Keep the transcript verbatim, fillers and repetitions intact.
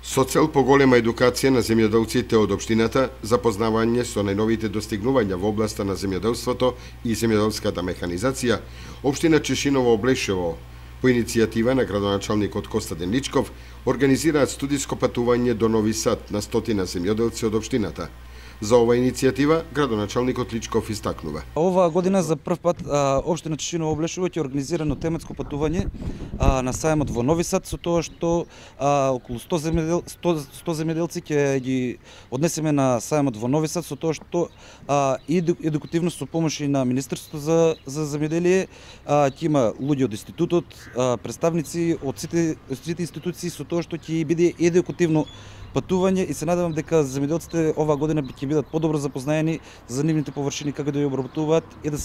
Со цел поголема едукација на земјоделците од општината, запознавање со најновите достигнувања во областа на земјоделството и земјоделската механизација, општина Чешиново Облешево, по иницијатива на градоначалникот Костадин Личков, организираат студиско патување до Нови Сад на стотина земјоделци од општината. За ова иницијатива градоначалникот Личков истакнува. Оваа година за прв пат а, општина Чешиново Облешево ќе организирано тематско патување а, на сајмот во Нови Сад, со тоа што а, околу сто земјодел, сто, сто земјоделци ќе ги однесеме на сајмот во Нови Сад, со тоа што а, еду, едукативно со помош и на Министерството за за земјоделие, а, ќе има луѓе од институтот, а, представници од сите, сите институции, со тоа што ќе биде едукативно патување и се надевам дека земјоделците оваа година ќе бидат подобро запознаени за нивните површини, како да ја обработуваат и да